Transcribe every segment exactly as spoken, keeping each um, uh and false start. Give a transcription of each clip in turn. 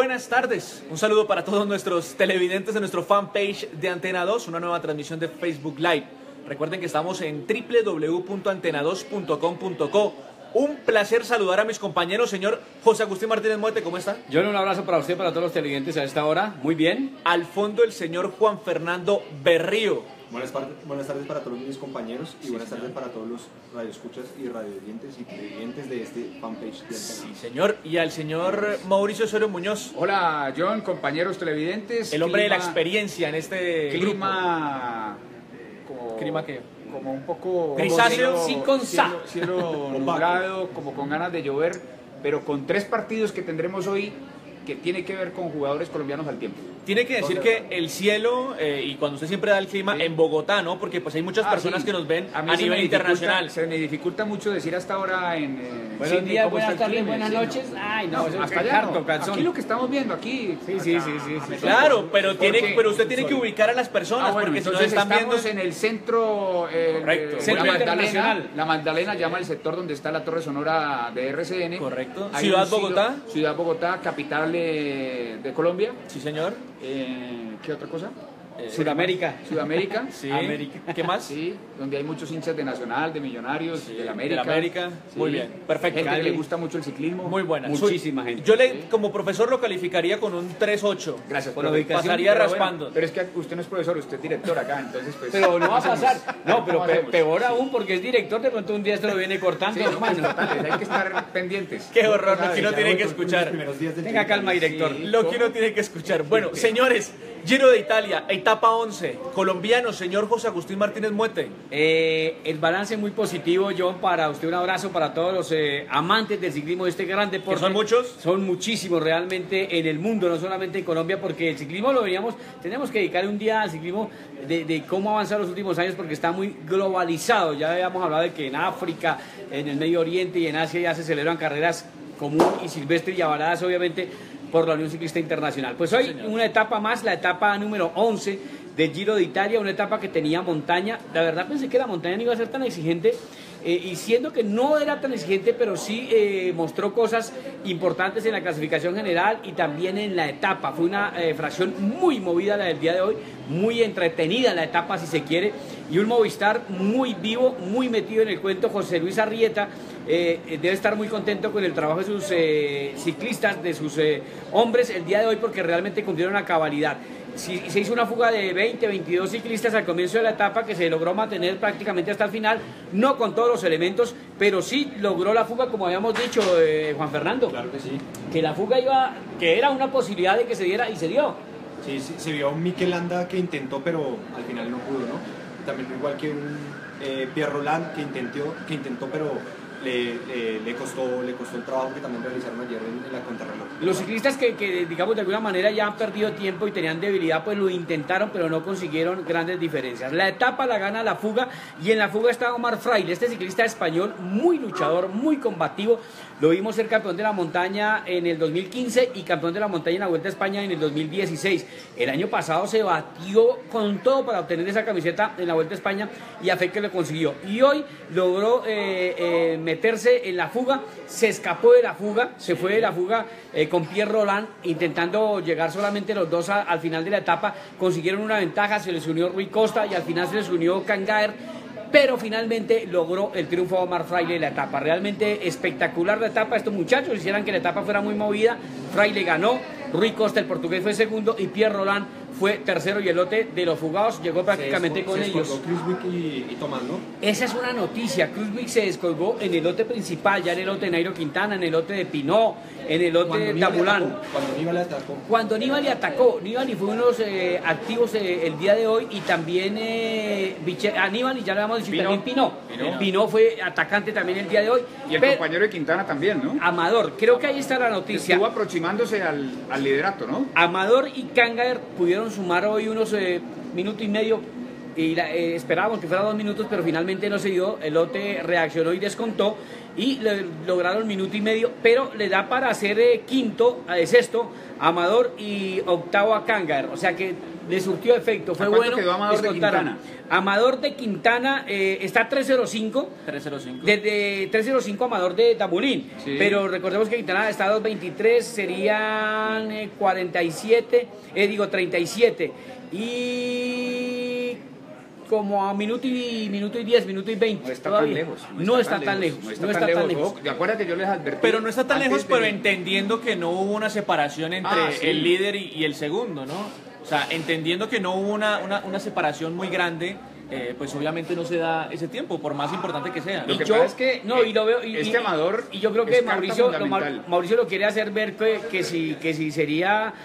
buenas tardes. Un saludo para todos nuestros televidentes de nuestro fanpage de Antena dos, una nueva transmisión de Facebook Live. Recuerden que estamos en doble u doble u doble u punto antena dos punto com punto co. Un placer saludar a mis compañeros, señor José Agustín Martínez Muete, ¿cómo está? John, un abrazo para usted, para todos los televidentes a esta hora, muy bien. Al fondo el señor Juan Fernando Berrío. Buenas, buenas tardes para todos mis compañeros y sí, buenas tardes para todos los radioescuchas y radiovidentes y televidentes de este fanpage. De sí, señor. Y al señor Mauricio Osorio Muñoz. Hola, John, compañeros televidentes. El hombre clima, de la experiencia en este clima, grupo. ¿Clima qué? Como un poco... Grisáceo, cielo, sin con cielo, cielo nublado, como con ganas de llover, pero con tres partidos que tendremos hoy que tiene que ver con jugadores colombianos al tiempo. Tiene que decir que el cielo, eh, y cuando usted siempre da el clima, sí, en Bogotá, ¿no? Porque pues hay muchas ah, personas sí, que nos ven a, a nivel internacional. Se me dificulta mucho decir hasta ahora en... Eh, Buenos días, buenas tardes, buenas noches. Ay, no, no hasta allá no. Aquí lo que estamos viendo, aquí... Sí, sí, sí, sí, sí. Claro, pero, tiene, pero usted tiene que ubicar a las personas, ah, bueno, porque si no están viendo... en el centro... Eh, Correcto. Centro la Magdalena, la Magdalena llama el sector donde está la Torre Sonora de R C N. Correcto. Ciudad Bogotá. Ciudad Bogotá, capital de, de Colombia. Sí, señor. Eh, ¿Qué otra cosa? Eh, Sudamérica. Sudamérica. Sí. América. ¿Qué más? Sí, donde hay muchos hinchas de Nacional, de Millonarios, sí, de la América. De la América. Sí. Muy bien, perfecto. Gente que le gusta mucho el ciclismo. Muy buena. Muchísima Soy, gente. Yo le, sí, como profesor lo calificaría con un tres ocho. Gracias por la ubicación. Pasaría pero raspando. Bueno, pero es que usted no es profesor, usted es director acá, entonces pues... Pero no va a pasar. No, pero pe peor sí. aún porque es director, de pronto un día se lo viene cortando. Sí, hermano, totales, hay que estar pendientes. Qué horror, lo que uno tiene que escuchar. Tenga calma, director. Sí, lo que uno tiene que escuchar. Bueno, señores, Giro de Italia, etapa once, colombiano, señor José Agustín Martínez Muete. Eh, el balance muy positivo, John, para usted un abrazo para todos los eh, amantes del ciclismo de este gran deporte. ¿Que son muchos? Son muchísimos realmente en el mundo, no solamente en Colombia, porque el ciclismo lo veníamos, tenemos que dedicar un día al ciclismo de, de cómo avanzar los últimos años porque está muy globalizado. Ya habíamos hablado de que en África, en el Medio Oriente y en Asia ya se celebran carreras común y silvestre y avaladas obviamente por la Unión Ciclista Internacional. Pues hoy sí, una etapa más, la etapa número once del Giro de Italia, una etapa que tenía montaña. La verdad pensé que la montaña no iba a ser tan exigente, eh, y siendo que no era tan exigente, pero sí eh, mostró cosas importantes en la clasificación general y también en la etapa. Fue una eh, fracción muy movida la del día de hoy, muy entretenida la etapa si se quiere, y un Movistar muy vivo, muy metido en el cuento. José Luis Arrieta eh, debe estar muy contento con el trabajo de sus eh, ciclistas, de sus eh, hombres el día de hoy, porque realmente cumplieron a cabalidad. Si, se hizo una fuga de veinte, veintidós ciclistas al comienzo de la etapa que se logró mantener prácticamente hasta el final, no con todos los elementos, pero sí logró la fuga, como habíamos dicho, eh, Juan Fernando. Claro que sí. Que la fuga iba, que era una posibilidad de que se diera y se dio. Sí, sí, se vio a un Mikel Landa que intentó, pero al final no pudo, ¿no? También igual que un eh, Pierre Roland que intentó, que intentó pero le, le, le, costó, le costó el trabajo que también realizaron ayer en, en la contrarreloj. Los ciclistas que, que, digamos, de alguna manera ya han perdido tiempo y tenían debilidad, pues lo intentaron, pero no consiguieron grandes diferencias. La etapa la gana la fuga, y en la fuga está Omar Fraile, este ciclista español, muy luchador, muy combativo. Lo vimos ser campeón de la montaña en el dos mil quince y campeón de la montaña en la Vuelta a España en el dos mil dieciséis. El año pasado se batió con todo para obtener esa camiseta en la Vuelta a España y a fe que lo consiguió. Y hoy logró eh, eh, meterse en la fuga, se escapó de la fuga, se fue de la fuga eh, con Pierre Roland, intentando llegar solamente los dos a, al final de la etapa. Consiguieron una ventaja, se les unió Rui Costa y al final se les unió Cangaer, pero finalmente logró el triunfo de Omar Fraile en la etapa. Realmente espectacular la etapa. Estos muchachos hicieran que la etapa fuera muy movida. Fraile ganó, Rui Costa, el portugués, fue segundo y Pierre Roland fue tercero, y el lote de los fugados llegó prácticamente se con se ellos. Kruijswijk y, y Tomás, ¿no? Esa es una noticia. Kruijswijk se descolgó en el lote principal, ya en el lote de Nairo Quintana, en el lote de Pinot, en el lote de Tabulán. Cuando Nibali atacó. Cuando Nibali atacó, Nibali fue uno de los eh, activos eh, el día de hoy, y también eh, a Nibali ya le vamos a decir, también Pinot. Pinot. Pinot fue atacante también el día de hoy. Y el pero, compañero de Quintana también, ¿no? Amador, creo que ahí está la noticia. Estuvo aproximándose al, al liderato, ¿no? Amador y Cangaer pudieron sumar hoy unos eh, minuto y medio y la, eh, esperábamos que fuera dos minutos, pero finalmente no se dio. El lote reaccionó y descontó y le, lograron minuto y medio, pero le da para hacer eh, quinto, eh, sexto a Amador y octavo a Cangar, o sea que le surtió efecto, fue bueno. Quedó Amador de Quintana? Amador de Quintana eh, está tres cero cinco. tres cero cinco. Desde tres cero cinco Amador de Damulín. Sí. Pero recordemos que Quintana está a dos veintitrés, serían eh, cuarenta y siete, eh, digo treinta y siete. Y como a minuto y minuto y diez, minuto y veinte. No está todavía. tan lejos. No está tan lejos. No está tan lejos. ¿De acuerdo que yo les advertí? Pero no está tan antes lejos, de- pero entendiendo que no hubo una separación entre Ah, sí. el líder y, y el segundo, ¿no? O sea, entendiendo que no hubo una, una, una separación muy grande, eh, pues obviamente no se da ese tiempo, por más importante que sea. Lo Y que yo, pasa es que, no, y lo veo, y, este y- Amador y yo creo es que carta Mauricio lo, fundamental. Mauricio lo quiere hacer ver que, que si que si sería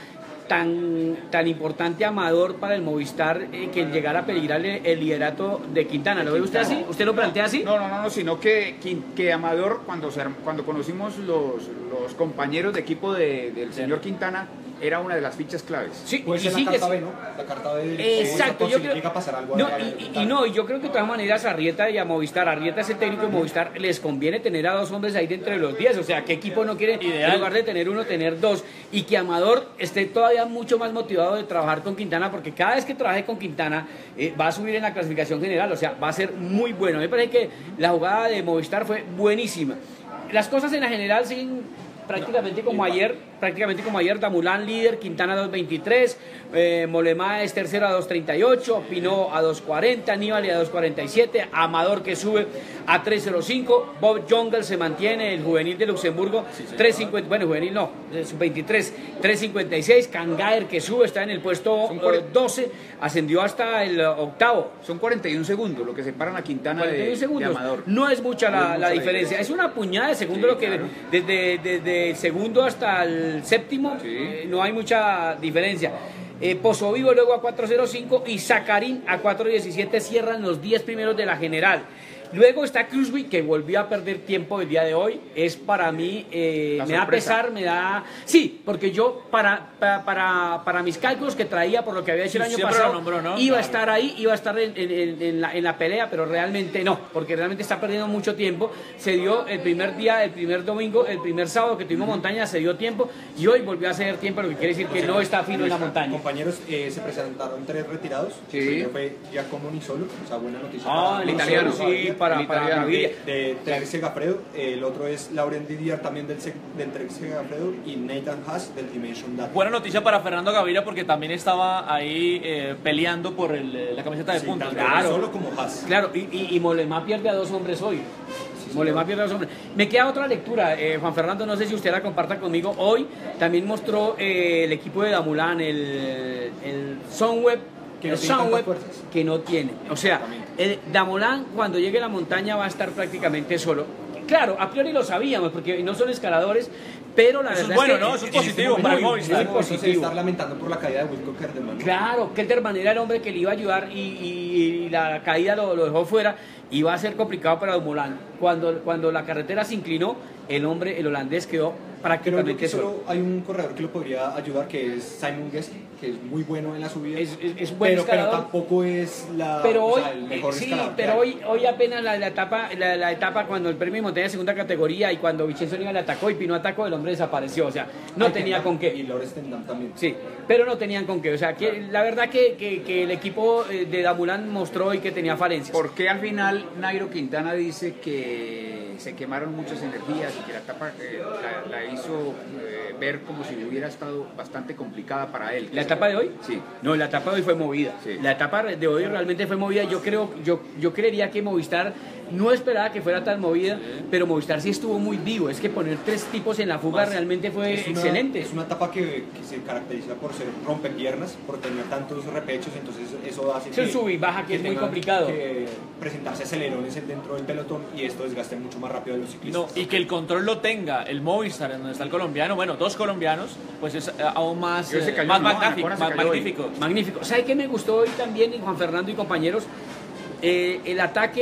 tan tan importante Amador para el Movistar eh, que llegara a peligrar el, el liderato de Quintana. ¿Lo ve usted así? ¿Usted lo plantea así? No, no, no, no, sino que, que, que Amador, cuando, se arm- cuando conocimos los, los compañeros de equipo de- del señor Quintana, era una de las fichas claves. Sí, Puede y ser la sigue- carta B, ¿no? La carta B. Exacto, eso yo creo, significa pasar algo no, a- a- y, y- y no, y yo creo que de todas maneras a Arrieta y a Movistar, Arrieta es el técnico de Movistar, les conviene tener a dos hombres ahí dentro de los diez, o sea, ¿qué equipo no quiere, Ideal. en lugar de tener uno, tener dos? Y que Amador esté todavía mucho más motivado de trabajar con Quintana, porque cada vez que trabaje con Quintana eh, va a subir en la clasificación general, o sea, va a ser muy bueno. Me parece que la jugada de Movistar fue buenísima. Las cosas en la general siguen prácticamente como ayer, prácticamente como ayer, Damulán líder, Quintana dos veintitrés, eh, Molemá es tercero a dos treinta y ocho, Pinó a dos cuarenta, Nibali a dos cuarenta y siete, Amador que sube a tres cero cinco, Bob Jungle se mantiene, el juvenil de Luxemburgo, tres cincuenta, bueno, juvenil no, sub veintitrés, tres cincuenta y seis, Cangaer que sube, está en el puesto Son eh, cuarenta. doce, ascendió hasta el eh, octavo. Son cuarenta y un segundos lo que separan a Quintana cuarenta y uno de, de segundos. Amador. No es mucha No la, es mucha la la diferencia. diferencia. Es una puñada de segundo Sí, lo que claro. desde, desde el segundo hasta el séptimo Sí. eh, no hay mucha diferencia. Eh, Pozo Vivo luego a cuatro cero cinco y Zacarín a cuatro diecisiete cierran los diez primeros de la general. Luego está Cruzby, que volvió a perder tiempo el día de hoy. Es para mí, eh, La me da sorpresa. pesar, me da... Sí, porque yo para, para, para, para mis cálculos que traía por lo que había hecho el Sí, año siempre pasado, lo nombró, ¿no? iba a Claro. estar ahí, iba a estar en, en- en- en la, en la pelea, pero realmente no, porque realmente está perdiendo mucho tiempo. Se dio el primer día, el primer domingo, el primer sábado que tuvimos montaña, se dio tiempo y hoy volvió a ceder tiempo, lo que quiere decir que no está fino en la montaña. Compañeros, eh, se presentaron tres retirados. Sí. El primero fue Giacomo Nisolo, o sea, buena noticia. Ah, para el Nisolo, italiano, para- sí, para, el para italiano. Gaviria. de, de Trek Segafredo, el otro es Lauren Didier también del, Se- del Trek Segafredo y Nathan Haas del Dimension Data. Buena noticia para Fernando Gaviria porque también estaba ahí eh, peleando por el, eh, la camiseta de Sí, puntos. tanto claro. Nisolo como Haas. Claro, y, y, y Molemá pierde a dos hombres hoy. Molemá pierde a dos hombres. Me queda otra lectura, eh, Juan Fernando, no sé si usted la comparta conmigo. Hoy también mostró eh, el equipo de Damulán, el, el Sunweb, Que no el tiene tantas Sunweb, fuerzas. que no tiene. O sea, Exactamente. el Damulán cuando llegue a la montaña va a estar prácticamente solo. Claro, a priori lo sabíamos, porque no son escaladores, pero la Eso es verdad bueno, que ¿no? Eso es en positivo este para el momento Movistar. muy Eso se positivo. está lamentando por la caída de Wilco Kerdeman, ¿no? Claro, Kelderman era el hombre que le iba a ayudar y, y- y la caída lo, lo dejó fuera. Iba a ser complicado para Dumoulin. Cuando, cuando la carretera se inclinó, el hombre, el holandés, quedó Creo prácticamente que solo. solo hay un corredor que lo podría ayudar, que es Simon Guest, que es muy bueno en la subida. Es, es, es buen pero, pero escalador. tampoco es la, Pero o hoy, sea, el mejor eh, sí, escalador que pero hay. hoy, hoy apenas la, la etapa, la, la etapa cuando el premio de montaña de segunda categoría y cuando Vincenzo Niva le atacó y Pino atacó, el hombre desapareció. O sea, no Ay, tenía Tendam con qué. Y Lawrence Tendam también. Sí, pero no tenían con qué. O sea, que la verdad que, que, que el equipo eh, de Damulán mostró hoy que tenía falencias. ¿Por qué al final Nairo Quintana dice que se quemaron muchas energías y que la etapa eh, la, la hizo eh, ver como si hubiera estado bastante complicada para él? ¿La etapa de hoy? Sí. No, la etapa de hoy fue movida. Sí. La etapa de hoy realmente fue movida. Yo creo, yo, yo creería que Movistar no esperaba que fuera tan movida, pero Movistar sí estuvo muy vivo. Es que poner tres tipos en la fuga Más, realmente fue es una- excelente. Es una etapa que, que se caracteriza por ser rompepiernas, por tener tantos repechos, entonces eso hace Es un sub y baja que es muy tengan complicado. que presentarse acelerones dentro del pelotón y esto desgaste mucho más rápido a los ciclistas. No, y que el control lo tenga el Movistar, en donde está el colombiano, bueno, dos colombianos, pues es eh, aún más, Yo se eh, cayó, más ¿no? magnífico. Anacona se más cayó hoy. magnífico. Magnífico. ¿Sabe qué me gustó hoy también, Juan Fernando y compañeros? Eh, el ataque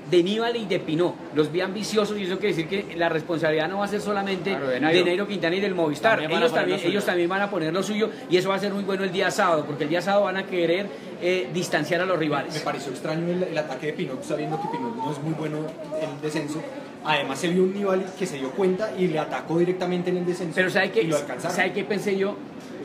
de Nibali y de Pinot. Los vi ambiciosos y eso quiere decir que la responsabilidad no va a ser solamente Claro, de de, Nairo. Nairo Quintana y del Movistar. También van a ellos, poner también, lo suyo. ellos también van a poner lo suyo y eso va a ser muy bueno el día sábado, porque el día sábado van a querer eh, distanciar a los Me rivales. pareció extraño el, el ataque de Pinot, sabiendo que Pinot no es muy bueno en el descenso. Además se vio un Nibali que se dio cuenta y le atacó directamente en el descenso. Pero ¿sabe y qué, lo alcanzaron. ¿sabe qué pensé yo?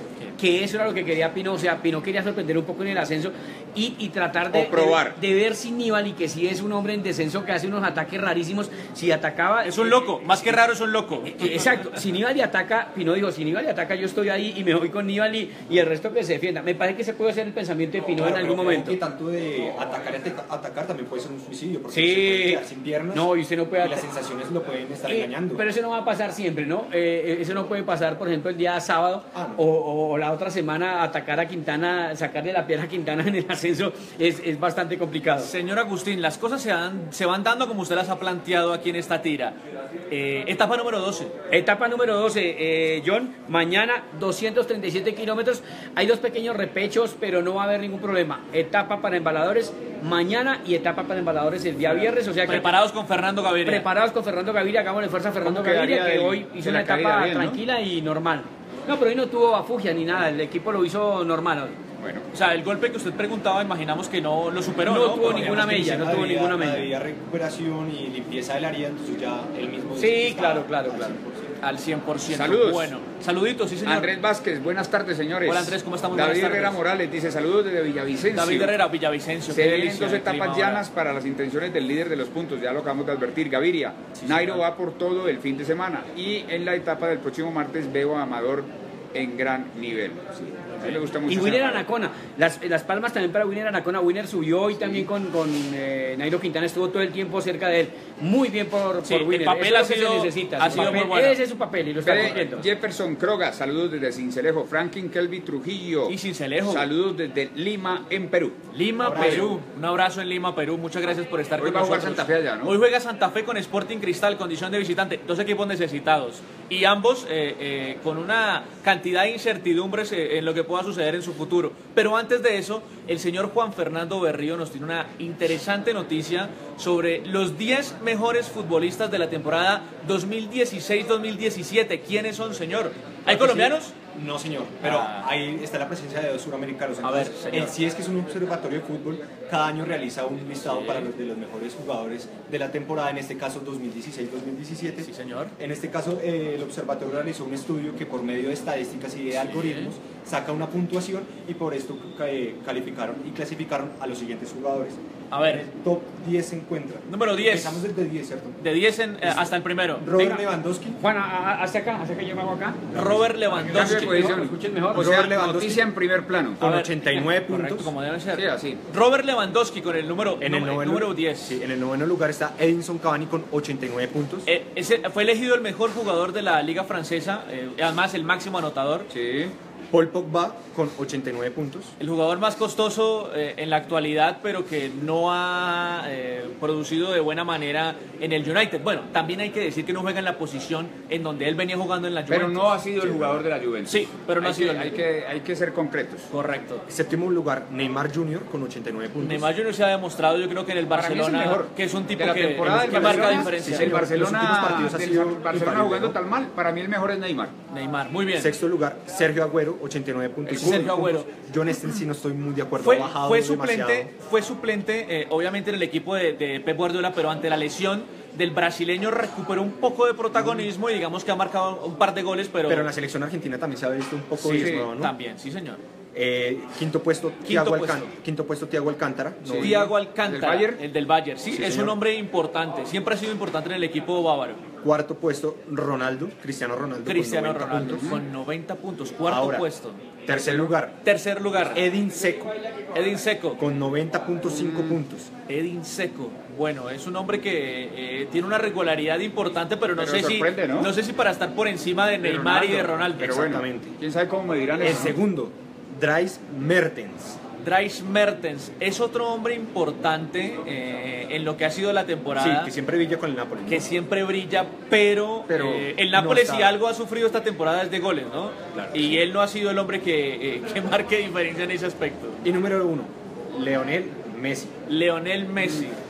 Que eso era lo que quería Pinot, o sea, Pinot quería sorprender un poco en el ascenso y, y tratar de, O probar. de, de ver si Nibali, que sí es un hombre en descenso que hace unos ataques rarísimos, si atacaba... Es un loco, más que raro es un loco. Eh, Exacto, si Nibali ataca, Pinot dijo, si Nibali ataca yo estoy ahí y me voy con Nibali y el resto que se defienda. Me parece que se puede hacer el pensamiento de Pinot Claro, en algún pero momento. Que tanto de atacar y ataca- atacar también puede ser un suicidio, porque Sí. se puede quedar sin piernas No, y usted no puede y las ata- sensaciones lo pueden estar Eh, engañando. pero eso no va a pasar siempre, ¿no? Eh, eso no puede pasar, por ejemplo, el día sábado Ah, no. o, o- o la otra semana atacar a Quintana, sacarle la piedra a Quintana en el ascenso es, es bastante complicado. Señor Agustín, las cosas se, dan, se van dando como usted las ha planteado aquí en esta tira. Eh, etapa número doce. Etapa número doce, eh, John, mañana doscientos treinta y siete kilómetros, hay dos pequeños repechos, pero no va a haber ningún problema. Etapa para embaladores mañana y etapa para embaladores el día viernes, o sea que Preparados con Fernando Gaviria. preparados con Fernando Gaviria, hagámosle fuerza a Fernando ¿Cómo quedaría Gaviria, que del- hoy hizo de una la caída? etapa Bien, ¿no? tranquila y normal. No, pero hoy no tuvo afugia ni nada, el equipo lo hizo normal hoy. Bueno, O sea, el golpe que usted preguntaba, imaginamos que no lo superó, No ¿no? tuvo Porque- ninguna mella, no tuvo ninguna mella. Había recuperación y limpieza del área, entonces ya él mismo... dice Sí, que está claro, claro, al claro. cien por ciento. Al cien por ciento. Saludos. Bueno, saluditos, sí, señor. Andrés Vázquez, buenas tardes, señores. Hola, Andrés, ¿cómo estamos? David Buenas tardes. Herrera Morales dice saludos desde Villavicencio. David Herrera, Villavicencio. Se qué ven delicia dos de etapas clima llanas ahora. para las intenciones del líder de los puntos, ya lo acabamos de advertir, Gaviria. Nairo va por todo el fin de semana y en la etapa del próximo martes veo a Amador en gran nivel. Sí, a mí me gusta mucho. Y ese Winner Amador. Anacona, las, las palmas también para Winner Anacona. Winner subió hoy también con, con eh, Nairo Quintana, estuvo todo el tiempo cerca de él. Muy bien por, Sí, por el Winner. papel Eso es ha lo que sido- se necesita. ha su sido papel, muy bueno. ese es su papel y lo está Fede cumpliendo. Jefferson Croga, saludos desde Cincelejo. Franklin Kelby Trujillo. Y Cincelejo. Saludos desde Lima, en Perú. Lima, Abrazo. Perú. Un abrazo en Lima, Perú. Muchas gracias por estar Hoy con va a jugar nosotros. Santa Fe allá, ¿no? Hoy juega Santa Fe con Sporting Cristal, condición de visitante. Dos equipos necesitados. Y ambos eh, eh, con una cantidad de incertidumbres eh, en lo que pueda suceder en su futuro. Pero antes de eso, el señor Juan Fernando Berrío nos tiene una interesante noticia sobre los diez mejores futbolistas de la temporada dos mil dieciséis dos mil diecisiete. ¿Quiénes son, señor? ¿Hay colombianos? No, señor, pero Ah. ahí está la presencia de dos suramericanos. A ver, Entonces, señor. en sí es que es un observatorio de fútbol, cada año realiza un listado para los de los mejores jugadores de la temporada, en este caso dos mil dieciséis dos mil diecisiete. Sí, señor. En este caso, eh, el observatorio realizó un estudio que por medio de estadísticas y de algoritmos saca una puntuación y por esto eh, calificaron y clasificaron a los siguientes jugadores. A ver. En el top diez se encuentra. Número diez. Empezamos desde diez, ¿cierto? De diez en, eh, hasta el primero. Robert Venga. Lewandowski. Juan, a- a- hacia acá, hacia acá yo me hago acá. Robert Cambio de Lewandowski. posición. ¿Lo escuchen mejor? O sea, Robert Lewandowski. noticia en primer plano. Con A ver, ochenta y nueve correcto, puntos. como debe ser. Sí, así. Robert Lewandowski con el número, En el, nú- noveno, número diez. sí, en el noveno lugar está Edinson Cavani con ochenta y nueve puntos. Eh, ese fue elegido el mejor jugador de la liga francesa, eh, además el máximo anotador. Sí. Paul Pogba con ochenta y nueve puntos. El jugador más costoso eh, en la actualidad, pero que no ha eh, producido de buena manera en el United. Bueno, también hay que decir que no juega en la posición en donde él venía jugando en la Juventus. Pero no ha sido el jugador de la Juventus. Sí, pero no hay ha sido que, el hay que Hay que ser concretos. Correcto. Séptimo lugar, Neymar junior con ochenta y nueve puntos. Neymar Junior se ha demostrado, yo creo que en el Para mí es el Barcelona, mejor. que es un tipo De la que, temporada del que marca Barcelona, diferencia. sí, El señor. Los últimos Barcelona, partidos ha del sido Barcelona infalible, jugando ¿no? tan mal, para mí el mejor es Neymar. Neymar, muy bien. Sexto lugar, Sergio Agüero, ochenta y nueve puntos. Ese Sergio Agüero. John Esten sí no estoy muy de acuerdo. Fue, ha bajado fue demasiado. suplente, fue suplente eh, obviamente en el equipo de, de Pep Guardiola, pero ante la lesión del brasileño recuperó un poco de protagonismo y digamos que ha marcado un par de goles, pero, Pero en la selección argentina también se ha visto un poco sí, desnudo, ¿no? también, sí señor. Eh, quinto puesto, Thiago puesto. Alcán- quinto puesto, Thiago Alcántara. Sí. noveno. Thiago Alcántara, ¿Del Bayern? el del Bayern, sí, Sí, es señor. un hombre importante, siempre ha sido importante en el equipo bávaro. Cuarto puesto, Ronaldo, Cristiano Ronaldo. con Cristiano noventa Ronaldo puntos. con noventa puntos, cuarto Ahora, puesto. Tercer lugar, Tercer lugar, Edin Seco Edin Seco. con noventa punto cinco puntos. Edin Seco, bueno, es un hombre que eh, tiene una regularidad importante, pero no Pero sé si sorprende, ¿no? no sé si para estar por encima de De Neymar y de Ronaldo. Ronaldo. Pero bueno, Exactamente. quién sabe cómo me dirán El eso. segundo, Dries Mertens. Dries Mertens es otro hombre importante eh, en lo que ha sido la Sí, temporada. que siempre brilla con el Napoli. ¿no? que siempre brilla, pero, Pero eh, el no Nápoles está- si algo ha sufrido esta temporada es de goles, ¿no? Claro. Y él no ha sido el hombre que, eh, que marque diferencia en ese aspecto. Y número uno, Leonel Messi. Leonel Messi.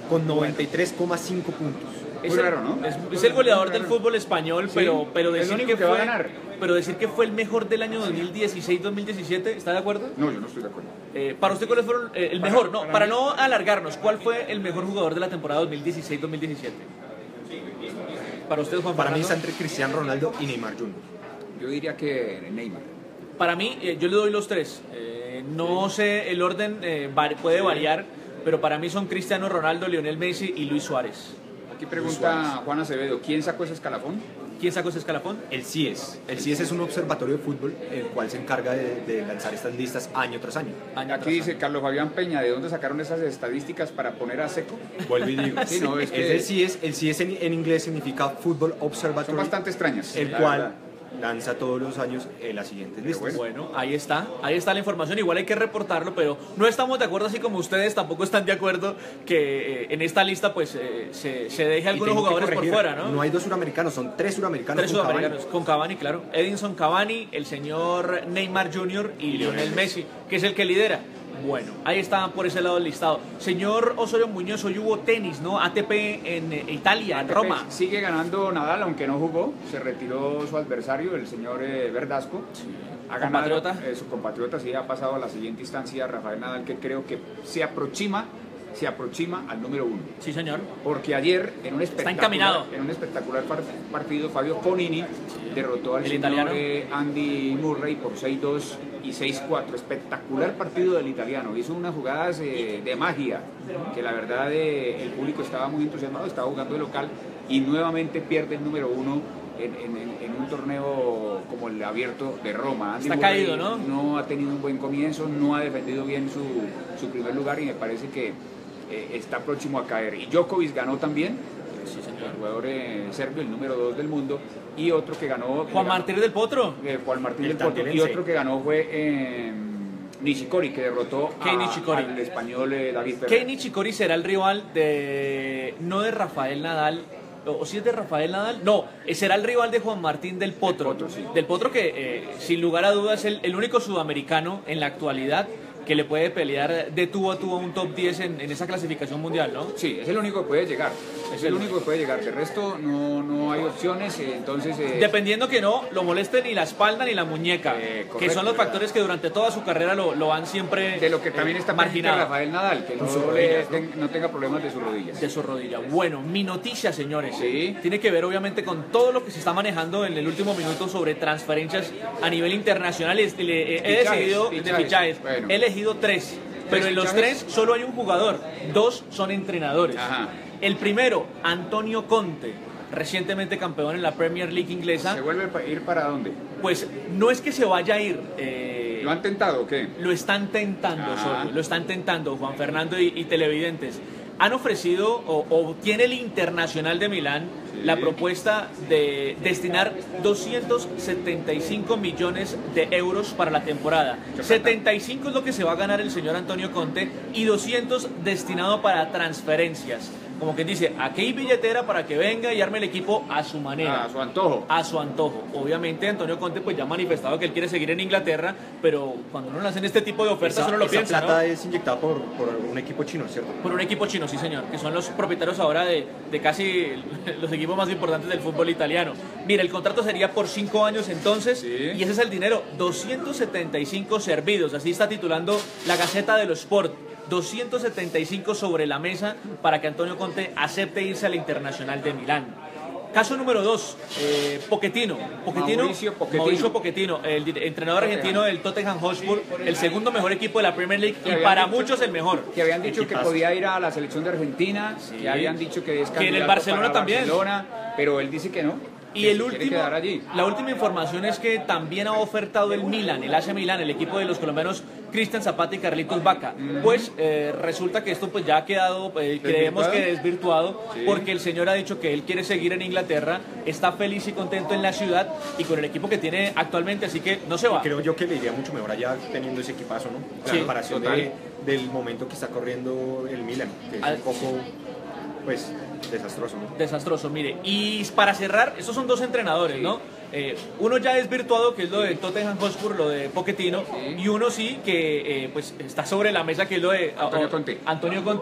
con noventa y tres coma cinco puntos. Es Muy raro, ¿no? Es, es el goleador del fútbol español, Sí, pero, pero, es lo decir único que que va a fue, ganar. pero decir que fue el mejor del año dos mil dieciséis dos mil diecisiete, ¿está de acuerdo? No, yo no estoy de acuerdo. Eh, para usted, ¿cuál fue eh, el Para- mejor? No, para para mí- no alargarnos, ¿cuál fue el mejor jugador de la temporada dos mil dieciséis dos mil diecisiete? Para usted, Juan Para mí Fernando. está entre Cristiano Ronaldo y Neymar junior Yo diría que Neymar. Para mí, eh, yo le doy los tres. Eh, no sé, el orden eh, va- puede variar, pero para mí son Cristiano Ronaldo, Lionel Messi y Luis Suárez. Aquí pregunta Juan Acevedo, ¿quién sacó ese escalafón? ¿Quién sacó ese escalafón? El C I E S. El C I E S es un observatorio de fútbol el cual se encarga de, de lanzar estas listas año tras año. Año Aquí tras dice año. Carlos Fabián Peña, ¿de dónde sacaron esas estadísticas para poner a seco? Vuelvo y digo. Sí, no, es es que- el C I E S. El C I E S en, en inglés significa Football Observatory. Son bastante extrañas. El la cual verdad. lanza todos los años eh, las siguientes listas. Bueno, ahí está, ahí está la información. Igual hay que reportarlo, pero no estamos de acuerdo, así como ustedes tampoco están de acuerdo que eh, en esta lista pues eh, se, se deje Y algunos tengo que jugadores por corregir, fuera, ¿no? No hay dos suramericanos, son tres suramericanos. Tres con Cavani. sudamericanos, con Cavani, claro. Edinson Cavani, el señor Neymar junior y Lionel Messi, que es el que lidera. Bueno, ahí está por ese lado el listado. Señor Osorio Muñoz, hoy hubo tenis, ¿no? A T P en eh, Italia, en Roma. Sigue ganando Nadal, aunque no jugó. Se retiró su adversario, el señor eh, Verdasco. Ha ganado, ¿Compatriota? eh, su compatriota, sí, ha pasado a la siguiente instancia, Rafael Nadal, que creo que se aproxima, se aproxima al número uno. Sí, señor. Porque ayer, en un espectacular, encaminado. en un espectacular par- partido, Fabio Fonini derrotó al El señor italiano. eh, Andy Murray por seis dos y seis cuatro. Espectacular partido del italiano. Hizo unas jugadas eh, de magia, que la verdad eh, el público estaba muy entusiasmado, estaba jugando de local y nuevamente pierde el número uno en, en- en- en un torneo como el abierto de Roma. Andy Está Murray caído, ¿no? No ha tenido un buen comienzo, no ha defendido bien su, su primer lugar y me parece que eh, está próximo a caer. Y Djokovic ganó también, Sí, señor. el jugador eh, serbio, el número dos del mundo, y otro que ganó... Juan Martínez del Potro. eh, Juan Martín El del Potro, y tandelense. otro que ganó fue eh, Nishikori, que derrotó Kei a- Nishikori. al español eh, David Ferrer. Kei Nishikori será el rival de... no de Rafael Nadal, o, o si es de Rafael Nadal, no, eh, será el rival de Juan Martín del Potro. Del Potro, sí. Del Potro que eh, sin lugar a dudas es el, el único sudamericano en la actualidad que le puede pelear de tubo a tubo a un top diez en, en esa clasificación mundial, ¿no? Sí, es el único que puede llegar. Es el único que puede llegar. De resto no, no hay opciones. eh, Entonces, eh, Dependiendo que no lo moleste ni la espalda ni la muñeca, Eh, que correcto, son los ¿verdad? factores que durante toda su carrera lo, lo han siempre de lo que también eh, está marginado marginado Rafael Nadal, que Con sus no, le rodillas, ¿no? ten- no tenga problemas de sus rodillas. de su rodilla. Bueno, mi noticia, señores, Sí. tiene que ver obviamente con todo lo que se está manejando en el último minuto sobre transferencias a nivel internacional. Es- le- eh, He Fichajes, decidido de fichajes. fichajes. Bueno. He elegido tres, pero en los fichajes? tres solo hay un jugador, dos son entrenadores. Ajá. El primero, Antonio Conte, recientemente campeón en la Premier League inglesa. ¿Se vuelve a ir para dónde? Pues no es que se vaya a ir. eh, ¿Lo han tentado o qué? Lo están tentando, Ah. Osorio, lo están tentando, Juan Fernando y, y televidentes. Han ofrecido, o, o tiene el Internacional de Milán, Sí. la propuesta de destinar doscientos setenta y cinco millones de euros para la temporada. Qué setenta y cinco es lo que se va a ganar el señor Antonio Conte y doscientos destinado para transferencias. Como que dice, aquí hay billetera para que venga y arme el equipo a su manera. Ah, a su antojo. A su antojo. Obviamente Antonio Conte pues ya ha manifestado que él quiere seguir en Inglaterra, pero cuando uno le hacen este tipo de ofertas Esa, uno lo esa piensa, plata ¿no? es inyectada por, por un equipo chino, ¿cierto? Por un equipo chino, sí señor, que son los propietarios ahora de, de casi los equipos más importantes del fútbol italiano. Mira, el contrato sería por cinco años entonces, Sí. y ese es el dinero, doscientos setenta y cinco servidos, así está titulando la Gaceta de los Sport. doscientos setenta y cinco sobre la mesa para que Antonio Conte acepte irse al Internacional de Milán. Caso número dos, eh, Pochettino. Pochettino. Mauricio Pochettino. Mauricio Pochettino, el di- entrenador argentino del Tottenham Hotspur, el segundo mejor equipo de la Premier League Que y habían para dicho- muchos el mejor. Que habían dicho que Equipazo. podía ir a la selección de Argentina, que habían dicho que es Que en el candidato Barcelona para también. Barcelona, pero él dice que no. Y que el se quiere último, quedar allí. la última información es que también ha ofertado el Milan, el A C Milan, el equipo de los colombianos Cristian Zapata y Carlitos Vaca. Pues eh, resulta que esto pues ya ha quedado, eh, creemos que desvirtuado, Sí. porque el señor ha dicho que él quiere seguir en Inglaterra, está feliz y contento en la ciudad y con el equipo que tiene actualmente, así que no se va. Creo yo que le iría mucho mejor allá teniendo ese equipazo, ¿no? La Sí, comparación total. de- del momento que está corriendo el Milan, que es Al- un poco, pues, desastroso, ¿no? Desastroso, mire. Y para cerrar, estos son dos entrenadores, ¿no? Eh, uno ya desvirtuado, que es lo de Tottenham Hotspur, lo de Pochettino, Sí. y uno sí que eh, pues está sobre la mesa, que es lo de Antonio o- Conte. Antonio Conte.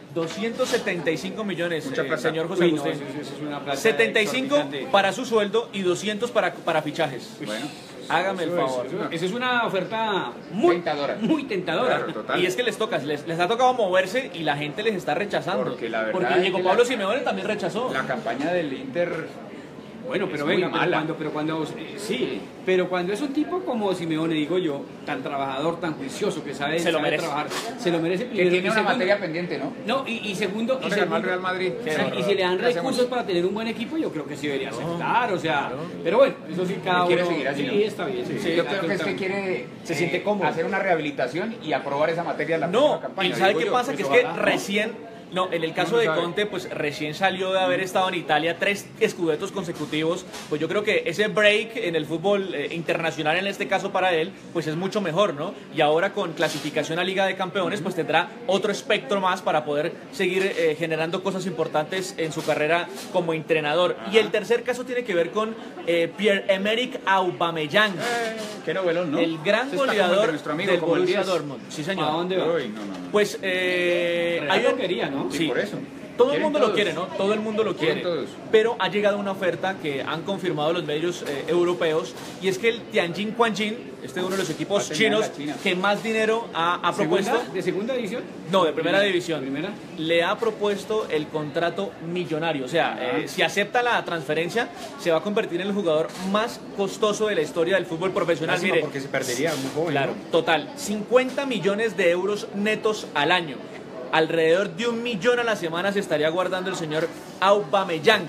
doscientos setenta y cinco millones, Mucha eh, plata. señor José Uy, no, Agustín. eso- eso es una plata setenta y cinco exorbitante. para su sueldo y doscientos para, para fichajes. Bueno, Hágame el Eso es- favor. eso- Eso es una oferta muy Tentadora. Muy tentadora. claro, total. Y es que les toca, les, les ha tocado moverse y la gente les está rechazando. Porque la verdad Porque es Diego que Pablo la- Simeone también rechazó. la campaña del Inter Bueno, pero Es muy venga, pero mala. cuando, pero cuando, eh, sí, pero cuando es un tipo como Simeone, digo yo, tan trabajador, tan juicioso, que sabe, Se lo sabe merece. trabajar, se lo merece que primero. tiene y una segundo- materia pendiente, ¿no? No, y, y segundo, No y le ganó al segundo- Real Madrid. o Qué sea, horror. y si le dan ¿Qué hacemos? recursos para tener un buen equipo, yo creo que sí debería aceptar, o sea, pero bueno, eso sí cada Él quiere uno. seguir así, Sí, ¿no? está bien. Sí, Sí, Yo creo que es que absolutamente. quiere Se eh, siente cómodo. hacer una rehabilitación y aprobar esa materia en la No, próxima campaña. y ¿sabe digo qué yo. pasa? Pues Que es que ojalá, ¿no? recién, no, en el caso No de sabe. Conte, pues recién salió de haber estado en Italia, tres escudetos consecutivos, pues yo creo que ese break en el fútbol eh, internacional, en este caso para él, pues es mucho mejor, ¿no? Y ahora con clasificación a Liga de Campeones, pues tendrá otro espectro más para poder seguir eh, generando cosas importantes en su carrera como entrenador. Y el tercer caso tiene que ver con eh, Pierre-Emerick Aubameyang, Eh, qué novelón, ¿no? el gran Ese está como el de goleador nuestro amigo, del como el Borussia diez. Dortmund. Sí, señor. ¿A dónde va? Uy, no, no, no. Pues eh, Real hay lo un- quería, ¿no? Sí, Sí, por eso. todo el Quieren mundo lo todos. quiere, ¿no? Todo el mundo lo quiere. Quieren todos. Pero ha llegado una oferta que han confirmado los medios eh, europeos y es que el Tianjin Quanjin, este es uno de los equipos Va a tener chinos la China. que más dinero ha, ha propuesto, ¿Segunda? ¿De segunda división? no, de primera división, ¿Primera? le ha propuesto el contrato millonario. O sea, eh, si acepta la transferencia, se va a convertir en el jugador más costoso de la historia del fútbol profesional. Lástima, Mire, porque se perdería muy joven. claro, ¿no? total, cincuenta millones de euros netos al año. Alrededor de un millón a la semana se estaría guardando el señor Aubameyang.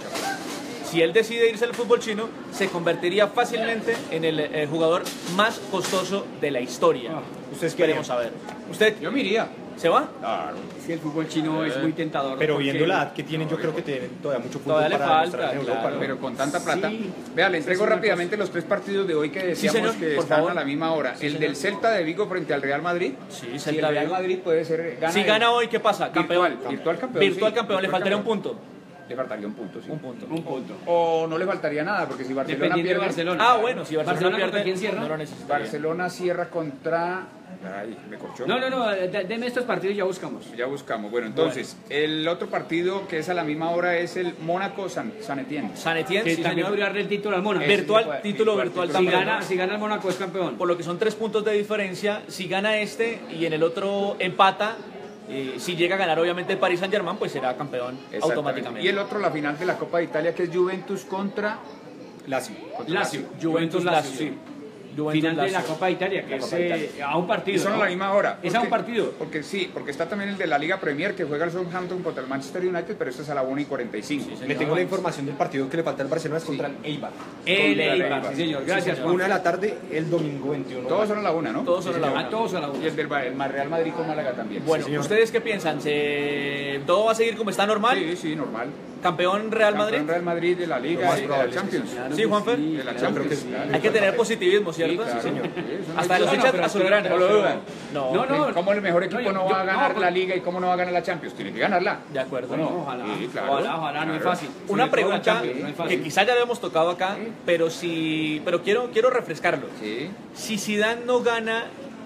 Si él decide irse al fútbol chino, se convertiría fácilmente en el eh, jugador más costoso de la historia. Ah, ¿ustedes qué Queremos saber. ¿Usted Yo me iría. se va? Claro. Sí, el fútbol chino es muy tentador. Pero porque- viendo la edad que tienen, yo creo que tienen todavía mucho fútbol Todavía le para falta, demostrar en Europa. claro. ¿no? Pero con tanta plata. Sí. Vea, le entrego Es una rápidamente los tres partidos de hoy que decíamos señor, que por están favor. a la misma hora. Sí, el señor. del Celta de Vigo frente al Real Madrid. Sí, Si Celta el Real Vigo. Madrid puede ser. Gana Si el- gana hoy, ¿qué pasa? Campeón. Virtual, virtual campeón. Virtual sí, campeón, le virtual faltaría un campeón. punto. Le faltaría un punto, sí. Un punto. Un punto. O no le faltaría nada, porque si Barcelona Dependiendo de pierde. Barcelona. Ah, bueno, si Barcelona, ¿Barcelona pierde, contra quién cierra? no lo necesitaría. Barcelona cierra contra. Ay, me corchó. No, no, no, de- deme estos partidos y ya buscamos. Ya buscamos. Bueno, entonces, el otro partido que es a la misma hora es el Mónaco-San San Etienne. San Etienne, Que sí, también señor. podría darle el título al Mónaco. Ese Virtual, sí puede- título virtual, virtual Si título también. gana, si gana el Mónaco es campeón. Por lo que son tres puntos de diferencia, si gana este y en el otro empata, eh, si llega a ganar obviamente el Paris Saint Germain, pues será campeón Exactamente. automáticamente. Y el otro, la final de la Copa de Italia, que es Juventus contra. Lazio. contra Lazio. Juventus Lazio. sí. Juventus Final de la Lazio. Copa de Italia, que La es Copa de eh, Italia. a un partido. Y son a ¿no? la misma hora. Es a un porque- partido. Porque sí, porque está también el de la Liga Premier que juega el Southampton contra el Manchester United, pero este es a la una y cuarenta y cinco. Le tengo la información del partido que le falta al Barcelona es contra el Eibar. El Contra el Eibar, Eibar. sí señor. Gracias, Juan. Una de la tarde, el domingo veintiuno. Todos son a la una, ¿no? Todos son a la señor. una. A todos a la una. Y el del Ba- el Real Madrid con Málaga también. Bueno, señor. ¿ustedes qué piensan? ¿Se... ¿Todo va a seguir como está normal? Sí, sí, normal. ¿Campeón Real Madrid? Campeón Real Madrid de la Lo Liga más y de la probable es que Champions. Claro Sí, que Juanfer. sí, De la claro Champions. que sí. claro. Hay que tener positivismo, ¿cierto? Sí, claro. señor. Sí, eso no Hasta hay los duda. hinchas pero- azulgranas. pero- No lo pero- dudan. No, No, no. ¿Cómo el mejor equipo No, yo- no va a yo- ganar no, la Liga y cómo no va a ganar la Champions? Tiene que ganarla. de acuerdo. Bueno, ojalá. Sí, claro. Ojalá, ojalá, no es Claro. fácil. Una Sobre todo la pregunta Champions, no es fácil. que quizá ya lo hemos tocado acá, pero si, pero quiero, quiero refrescarlo. Sí. Si Zidane no gana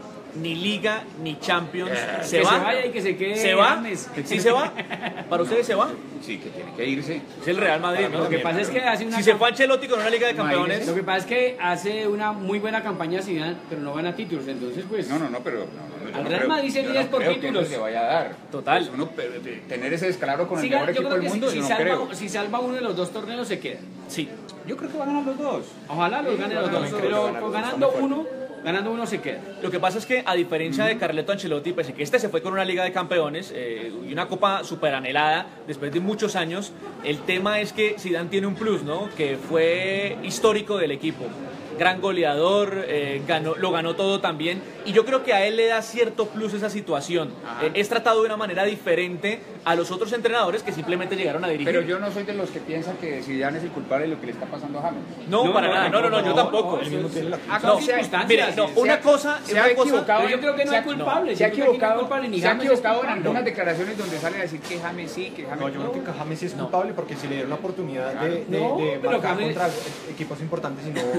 ni Liga ni Champions, ¿se que va? se vaya y que se quede ¿Se va? James. ¿Sí se va? ¿Para ustedes se va? Sí, que tiene que irse. Es el Real Madrid, ¿no? Lo que pasa es que hace una Si se cam- fue Ancelotti con una Liga de Campeones, Lo que pasa es que hace una muy buena campaña Zidane, pero no gana títulos, entonces pues... No, no, no, pero. no, no, yo Al no Real creo- Madrid se yo mide no por creo que títulos. eso se vaya a dar. Total. Pues uno, pero, de- tener ese descalabro con el Si mejor gana- yo equipo creo del que mundo, si, yo si no salva, creo. si salva uno de los dos torneos se queda. sí. Yo creo que van a ganar los dos. Ojalá los gane los dos, creo que pero ganan los dos, ganando está muy uno, ganando uno se queda. Lo que pasa es que, a diferencia de Carleto Ancelotti, pese a que este se fue con una Liga de Campeones eh, y una Copa súper anhelada después de muchos años, el tema es que Zidane tiene un plus, ¿no? Que fue histórico del equipo. Gran goleador, eh, ganó, lo ganó todo también. Y yo creo que a él le da cierto plus esa situación. Ajá. Eh, es tratado de una manera diferente a los otros entrenadores que simplemente llegaron a dirigir. Pero yo no soy de los que piensan que Zidane es el culpable de lo que le está pasando a James. No, No, para no, nada. No, no, no, no, yo no, tampoco. no, Él mismo tiene la Ah, Son no, se ha- circunstancias. Mire, no, Se una ha- cosa, se una ha cosa- equivocado. Pero yo creo que no Se es ha- culpable. Se ha yo creo que no es equivocado, culpable, ni se ha James es equivocado en culpable. algunas declaraciones donde sale a decir que James sí, que James No, yo creo que James sí es No. culpable porque si le dieron la oportunidad de, de, No, de pero marcar James- contra equipos importantes y no... Pero James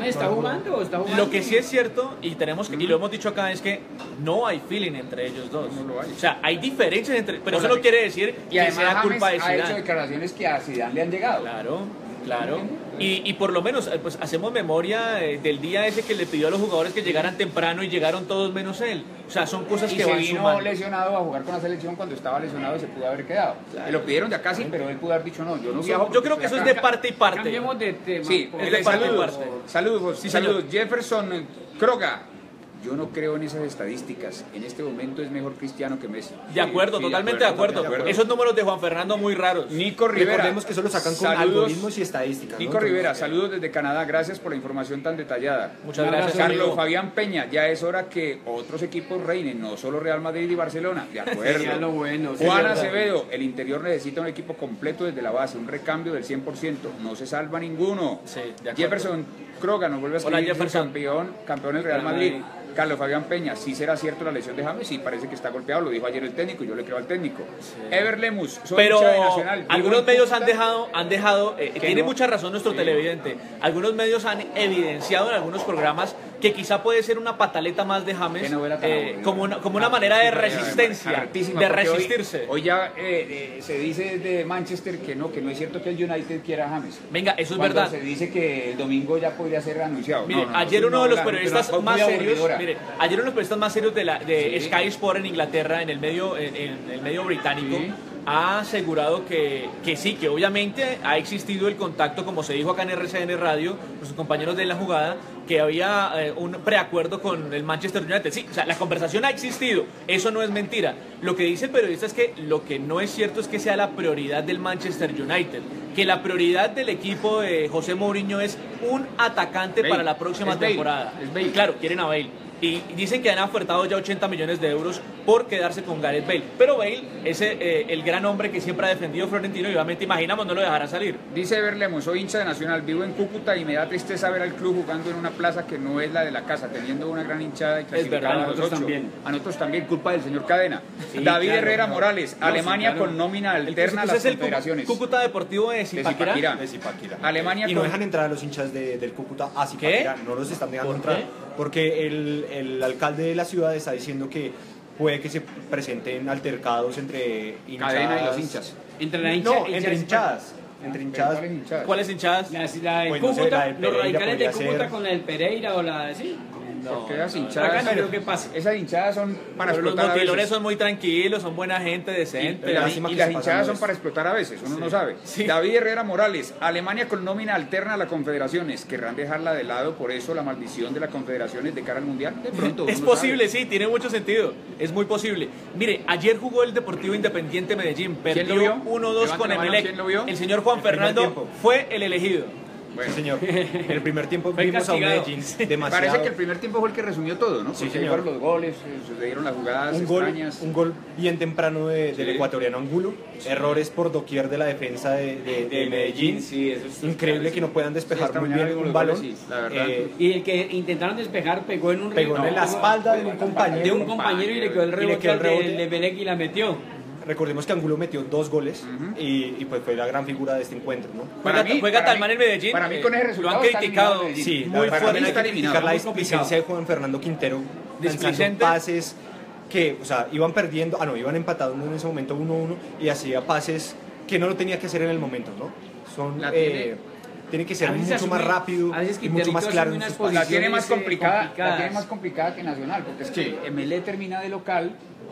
James está jugando o está jugando. Lo que sí es cierto, y tenemos que, y lo hemos dicho acá, es que no hay feeling entre ellos dos. No lo hay. O sea, hay diferencias entre, pero Hola, eso no quiere decir Y que además sea James culpa de ha hecho Zidane. declaraciones que a Zidane le han llegado. Claro, claro. Y, y por lo menos, eh, pues hacemos memoria eh, del día ese que le pidió a los jugadores que llegaran temprano y llegaron todos menos él. O sea, son cosas Y que se van vino sumando. lesionado a jugar con la selección cuando estaba lesionado y se pudo haber quedado. Claro. Se lo pidieron de acá sí, pero él pudo haber dicho no, yo no viajo. Yo porque creo que eso estoy es de acá. parte y parte. Cambiemos de tema. Sí, por- es de parte y saludos, parte. saludos, Sí, saludos. señor. Jefferson Kroga. Yo no creo en esas estadísticas. En este momento es mejor Cristiano que Messi. De acuerdo, Sí, totalmente de acuerdo. de acuerdo. Esos números de Juan Fernando muy raros. Nico Rivera. Recordemos que eso lo sacan con saludos. algoritmos y estadísticas, ¿no? Nico Entonces, Rivera, saludos desde Canadá. Gracias por la información tan detallada. Muchas Un gracias, abrazo, Carlos amigo. Fabián Peña, ya es hora que otros equipos reinen, no solo Real Madrid y Barcelona. De acuerdo. Sería lo bueno, sí, Juan verdad. Acevedo, el interior necesita un equipo completo desde la base, un recambio del cien por ciento. No se salva ninguno. Sí, de acuerdo. Jefferson Kroga nos vuelve a Hola, escribir Jefferson. campeón, campeón del Real Real Madrid. Madrid. Carlos Fabián Peña, sí será cierto la lesión de James, sí parece que está golpeado, lo dijo ayer el técnico, yo le creo al técnico. Ever Lemus, soy Pero hincha de Nacional. vivo algunos en medios han Cúcuta. dejado, han dejado, eh, Que tiene no. mucha razón nuestro Sí. televidente. Algunos medios han evidenciado en algunos programas que quizá puede ser una pataleta más de James, Qué novela tan eh, aburrida. como una, como una manera de Hartísima, resistencia, hartísima, de porque hoy- resistirse. Hoy, ya eh, eh, se dice desde Manchester que no, que no es cierto que el United quiera a James. Venga, eso es Cuando verdad. se dice que el domingo ya podría ser anunciado. Mire, No, no, no, ayer es uno de los novela, periodistas una- más muy serios, aburridora. mire, ayer uno de los periodistas más serios de, la, de Sí. Sky Sport en Inglaterra, en el medio, en, en el medio británico, Sí. ha asegurado que, que sí, que obviamente ha existido el contacto, como se dijo acá en R C N Radio, los compañeros de La Jugada, que había eh, un preacuerdo con el Manchester United. Sí, o sea, la conversación ha existido, eso no es mentira. Lo que dice el periodista es que lo que no es cierto es que sea la prioridad del Manchester United, que la prioridad del equipo de José Mourinho es un atacante Bale. para la próxima Es Bale. temporada. Es Bale. Claro, quieren a Bale. Y dicen que han ofertado ya ochenta millones de euros por quedarse con Gareth Bale. Pero Bale es eh, el gran hombre que siempre ha defendido Florentino y obviamente imaginamos no lo dejará salir. Dice Ever Lemus, soy hincha de Nacional, vivo en Cúcuta y me da tristeza ver al club jugando en una plaza que no es la de la casa, teniendo una gran hinchada y clasificada verdad, a los nosotros ocho. también. A nosotros también, culpa del señor Cadena. Sí, David claro, Herrera no. Morales, No, Alemania sí, claro. con nómina El alterna a ese las es el Cú- confederaciones. Cúcuta Deportivo de De Zipaquirá. Zipaquirá. de Zipaquirá. Alemania Y no con- dejan entrar a los hinchas de- del Cúcuta a Zipaquirá, no los están dejando ¿Por entrar. qué? Porque el, el alcalde de la ciudad está diciendo que puede que se presenten altercados entre hinchadas. Cadena y los hinchas. Entre la hincha, No, hincha entre de- hinchadas. Entre hinchadas. ¿Cuáles hinchadas? ¿Cuáles hinchadas? La, la de Pues no sé, Cúcuta, la del los Pereira radicales de podría Cúcuta ser. con la del Pereira o la de... Sí. Porque esas Acá hinchadas, no creo que pase. esas hinchadas son para Pero los explotar a motilores veces. son muy tranquilos, son buena gente, Y, decente. y las- lástima y que las se pasan hinchadas son esto. para explotar a veces, uno no sabe. Sí. David Herrera Morales, Alemania con nómina alterna a las confederaciones, querrán dejarla de lado, por eso la maldición de las confederaciones de cara al mundial. De pronto, uno Es no posible, sabe. sí, tiene mucho sentido. Es muy posible. Mire, ayer jugó el Deportivo Independiente Medellín. ¿Quién lo Perdió vio? uno dos Levante con la mano, Emelec. ¿quién lo vio? El señor Juan El primer Fernando tiempo. fue el elegido. Bueno, Sí, señor. En el primer tiempo Fue vimos a un castigado. Medellín demasiado. parece que el primer tiempo fue el que resumió todo, ¿no? Sí, Porque ahí señor. fueron los goles, eh, sucedieron las jugadas un gol, extrañas. un gol bien temprano de- del Sí. ecuatoriano Angulo, errores por doquier de la defensa de, de- de Medellín, sí, eso es increíble que no puedan Sí, despejar esta muy mañana bien vimos un los balón. goles, sí, la verdad. Eh, Y el que intentaron despejar pegó en un pegó rebote. en la espalda de un compañero. de un compañero y le quedó el Y le rebote quedó el al rebote. de Emelec y la metió. Recordemos que Angulo metió dos goles Ujú. y, y pues fue la gran figura de este encuentro, ¿no? Juega, Para mí- juega para Talman mí- en Medellín. para mí eh, con ese lo resultado han está criticado. eliminado Medellín. Sí, muy la verdad, fuerte. también hay que está criticar eliminado, la muy complicado. displicencia de Juan Fernando Quintero lanzando Displicente. pases que, o sea, iban perdiendo, ah no, iban empatados en ese momento uno uno y hacía pases que no lo tenía que hacer en el momento, ¿no? Son La eh, tiene- tiene que ser A veces mucho más asume- rápido a veces y mucho más Quinterito claro asume en sus unas pases. La tiene más posiciones, eh, complicada, la complicadas. tiene más complicada que Nacional, porque es que Emelec termina de local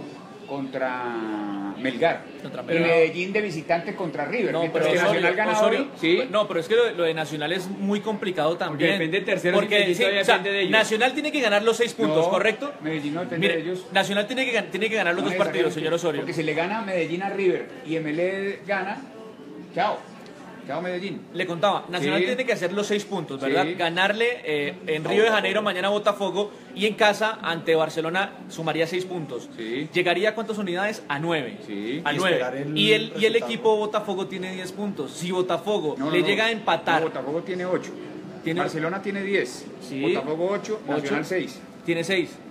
contra Melgar. Contra Y Melgar. Medellín de visitante contra River. No, mientras pero que Osorio, Nacional gana Osorio- hoy, sí. no, pero es que lo, lo de Nacional es muy complicado también. depende de terceros y Porque Medellín sí, todavía o sea, depende de ellos. Nacional tiene que ganar los seis puntos, No, ¿correcto? Medellín no depende Mire, de ellos. Nacional tiene que, gan- tiene que ganar los No dos partidos, necesariamente, señor Osorio. Porque si le gana Medellín a River y Emelec gana, chao. Chao Medellín. Le contaba, Nacional Sí. tiene que hacer los seis puntos, ¿verdad? Sí. Ganarle eh, en Río de Janeiro mañana a Botafogo y en casa ante Barcelona sumaría seis puntos. Sí. ¿Llegaría a cuántas unidades? A nueve. Sí. A Y nueve. esperar el Y el, y el resultado. equipo Botafogo tiene diez puntos. Si Botafogo No, no, le no. llega a empatar, No, Botafogo tiene ocho. Tiene- Barcelona tiene diez. Sí. Botafogo ocho. Ocho. Nacional seis. tiene seis.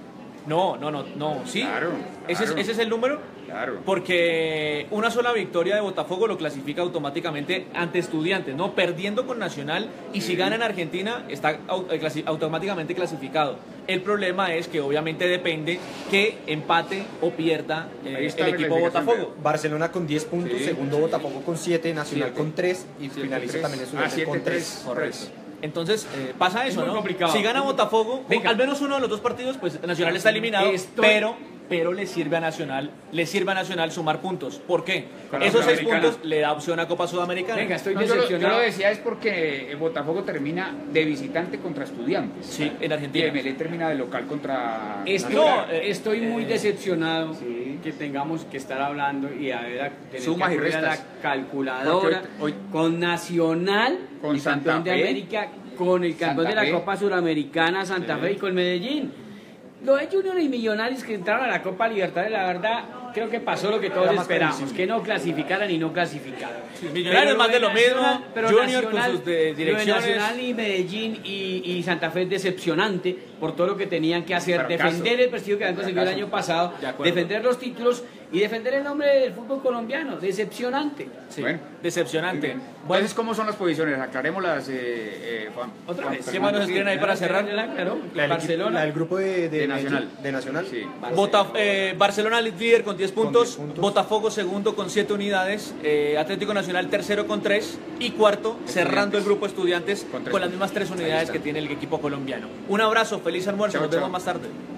No, no, no, no, sí. Claro, ¿Ese, es, claro. ¿Ese es el número? Claro. Porque una sola victoria de Botafogo lo clasifica automáticamente ante Estudiantes, ¿no? Perdiendo con Nacional, y si gana en Argentina está au- eh, clasi- automáticamente clasificado. El problema es que obviamente depende que empate o pierda eh, Ahí está el la equipo clasificación, Botafogo. Barcelona con diez puntos, Sí. segundo Botafogo con siete, Nacional Siete. con tres y Siete, finaliza tres. también Ah, Estudiantes siete, con tres. tres. Correcto. Entonces eh, pasa eso, muy ¿no? complicado. Si gana Botafogo, Venga. al menos uno de los dos partidos, pues Nacional está eliminado, Estoy- pero pero le sirve a Nacional, le sirve a Nacional sumar puntos. ¿Por qué? Con la Esos seis Sudamericana. puntos le da opción a Copa Sudamericana. Venga, estoy No, yo, lo, yo decepcionado. lo decía es porque el Botafogo termina de visitante contra Estudiantes. Sí, en Y Argentina. el Melé termina de local contra... Estoy, No, eh, estoy muy eh, decepcionado sí. que tengamos que estar hablando y a ver a tener Sumas que y acudir a la restas. calculadora Porque hoy- hoy- con Nacional, Con el Santa campeón de Fe. América, con el campeón Santa de la Fe. Copa Suramericana, Santa Sí. Fe, y con Medellín. Lo de Junior y Millonarios que entraron a la Copa Libertadores, la verdad, creo que pasó lo que todos Era más esperamos, previsible. que no clasificaran y no clasificaran. Millonarios más de lo mismo, pero Junior con Nacional- sus de- lo de direcciones. Nacional y Medellín y, y Santa Fe es decepcionante por todo lo que tenían que hacer, Fracaso. defender el prestigio que habían conseguido el Fracaso. año pasado, De acuerdo. defender los títulos y defender el nombre del fútbol colombiano, decepcionante. Sí, Bueno. decepcionante. Bien. Bueno, Entonces, ¿cómo son las posiciones? Aclarémoslas, eh, eh, Juan. Otra Juan vez. ¿Qué Fernando. más nos escriben ahí para cerrar? Claro, La del, Barcelona. la del grupo de, de, De Nacional. Medellín, de Nacional. Sí. Bota- eh, Barcelona líder con diez puntos, diez puntos. Botafogo segundo con siete unidades, eh, Atlético Nacional tercero con tres y cuarto cerrando el grupo Estudiantes Con con, tres las mismas tres Ahí unidades está. que tiene el equipo colombiano. Un abrazo, feliz almuerzo, Chao, nos vemos chao. más tarde.